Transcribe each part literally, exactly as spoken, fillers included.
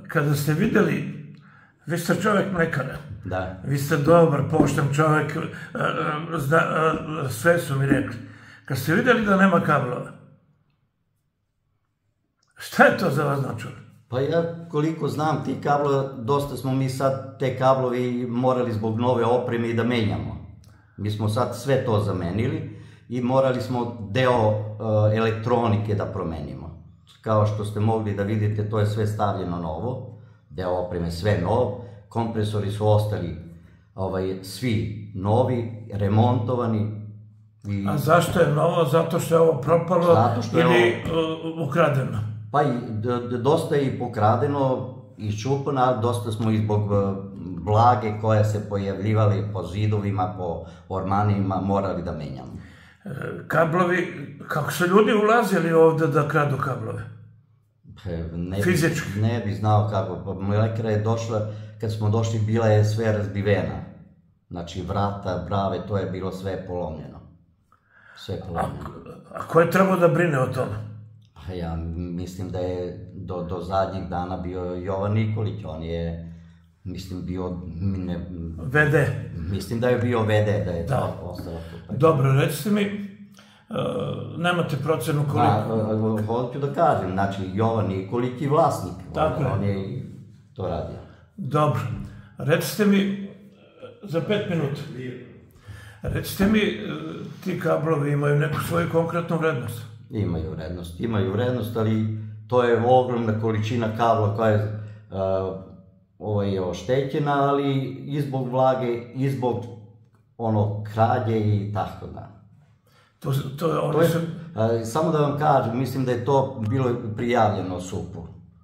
kada ste videli, vi ste čovjek mlekara, Da. vi ste dobar, pošten čovjek, sve su mi rekli. Kad ste vidjeli da nema kablova, šta je to za vas značilo? Pa ja koliko znam ti kablova, dosta smo mi sad te kablovi morali zbog nove opreme i da menjamo. Mi smo sad sve to zamenili i morali smo deo elektronike da promenimo. Kao što ste mogli da vidite, to je sve stavljeno novo, deo opreme sve nov, kompresori su ostali svi novi, remontovani. A zašto je novo? Zato što je ovo propalo ili ukradeno? Pa dosta je i pokradeno, iščupano, ali dosta smo i zbog vlage koja se pojavljivali po zidovima, po ormanima, morali da menjamo. Kablovi, kako su ljudi ulazili ovde da kradu kablove? Fizički? Ne bi znao kako. Mlekara je došla, kad smo došli, bila je sve razbivena. Znači vrata, brave, to je bilo sve polomljeno. Sve polomljeno. A ko je trebao da brine o tome? Ja mislim da je do zadnjih dana bio Jovan Nikolić, on je, mislim, bio... ve de. Mislim da je bio ve de, da je to ostalo. Dobro, recite mi, nemate procenu koliko? Hoću da kažem, znači Jovan Nikolić je vlasnik, on je to radio. Dobro, recite mi, za pet minuta, recite mi, ti kablovi imaju neku svoju konkretnu vrednost? Imaju vrednost, imaju vrednost, ali to je ogromna količina kabla koja je oštećena, ali i zbog vlage, i zbog krađe i tako da. Samo da vam kažem, mislim da je to bilo prijavljeno supu.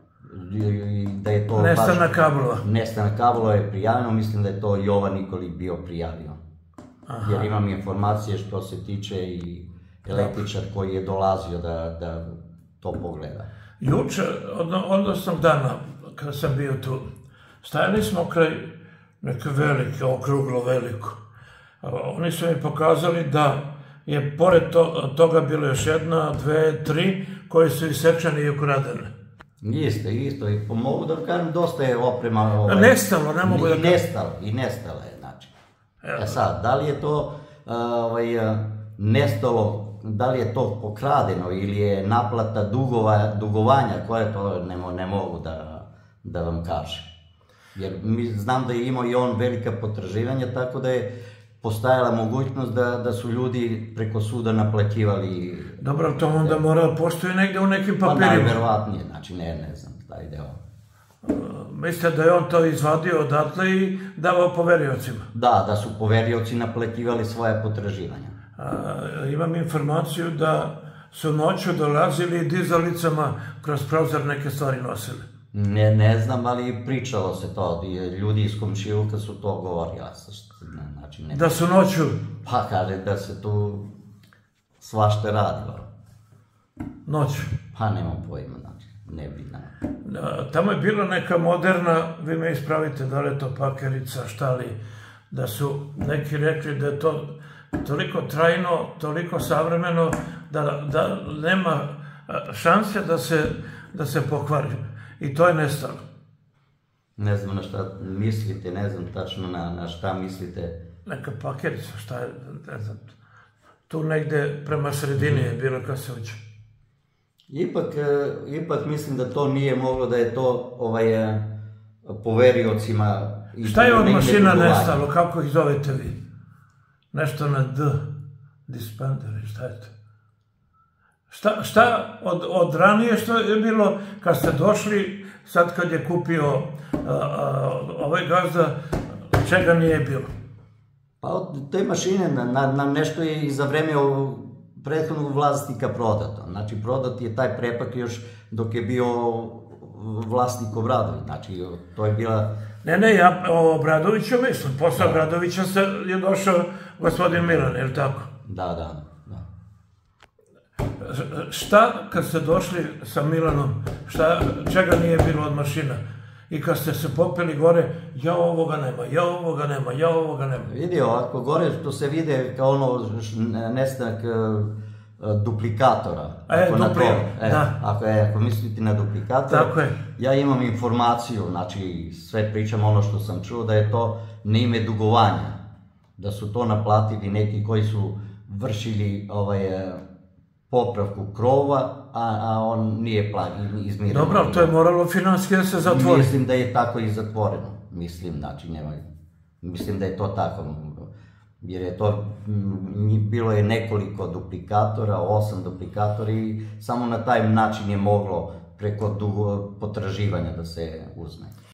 Nestanak kablova? Nestanak kablova je prijavljeno, mislim da je to Jovan Nikolić bio prijavio. Jer imam informacije što se tiče i električar koji je dolazio da to pogleda. Juče, odnosnog dana, kada sam bio tu, stajali smo kraj neke velike, okruglo veliko. Oni su mi pokazali da je pored toga bilo još jedna, dve, tri, koje su isečene i ukradene. Isto, isto. I mogu da kažem, dosta je oprema... Nestalo, ne mogu da kažem. I nestalo, i nestalo je, znači. E sad, da li je to nestalo, da li je to pokradeno ili je naplata dugovanja, koje to ne mogu da vam kažem. Jer znam da je imao i on velika potraživanja, tako da je postajala mogućnost da su ljudi preko suda naplaćivali... Dobro, to onda mora postoji negde u nekim papirima. Pa najverovatnije, znači ne znam taj deo. Mislite da je on to izvadio odatle i davao poveriocima? Da, da su poverioci naplaćivali svoje potraživanja. Imam informaciju da su noću dolazili i dizalicama kroz prozor neke stvari nosili. Ne znam, ali pričalo se to. Ljudi iz komšiluka su to govorili. Da su noću? Pa kaže da se tu svašta radilo. Noću? Pa nemam pojma, ne bi znao. Tamo je bila neka moderna, vi me ispravite da li je to pakerica, šta li, da su neki rekli da je to toliko trajno, toliko savremeno, da nema šanse da se pokvari. I to je nestalo. Ne znam na šta mislite, ne znam tačno na šta mislite. Neka pakerica, šta je, ne znam. Tu negde prema sredini je bilo kad se uđe. Ipak mislim da to nije moglo, da je to poveriocima... Šta je od mašina nestalo, kako ih zovete vi? Nešto na D, dispenderi, šta je to? Šta od ranije što je bilo kad ste došli, sad kad je kupio ovaj gazda, čega nije bilo? Pa od te mašine nam nešto je i za vreme prethodnog vlasnika prodato. Znači prodat je taj prepak još dok je bio vlasnik Obradović. Znači to je bila... Ne, ne, ja o Obradoviću mislim. Posle Obradovića je došao gospodin Milan, je li tako? Da, da. Šta kad ste došli sa Milanom, čega nije bilo od mašina? I kad ste se popeli gore, ja ovoga nema, ja ovoga nema, ja ovoga nema. Vidi ovako, gore što se vide kao ono nestanak duplikatora. E, ako na dupli, to, e, da. Ako, je, ako mislite na duplikator, Tako je. ja imam informaciju, znači sve pričam ono što sam čuo, da je to na ime dugovanja, da su to naplatili neki koji su vršili ovaj, popravku krova, a, a on nije izmiren. Dobro, ali to je moralo financijski da se zatvori. Mislim da je tako i zatvoreno, mislim, znači nema, mislim da je to tako. Jer je to, bilo je nekoliko duplikatora, osam duplikatora i samo na taj način je moglo preko potraživanja da se uzme.